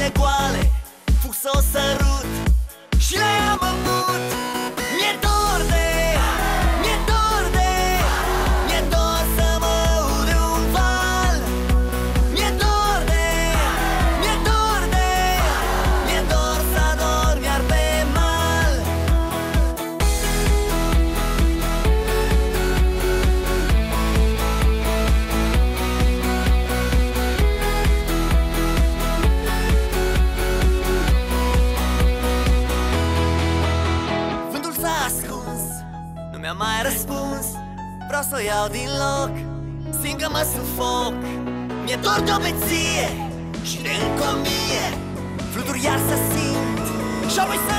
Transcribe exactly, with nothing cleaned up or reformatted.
nopțile goale fug să o sărut și la ea mă mut. Mi-e dor de, mi-e dor de, mi-e dor să mă ud de un val. Mi-e dor de, mi-e dor de, mi-e dor să adorm iar pe mal. Vântul s-a ascuns, nu mi-a mai răspuns. Vreau să o iau din loc, simt că mă sufoc. Mi-e dor de o beție și de încă o mie fluturi iar să simt și apoi să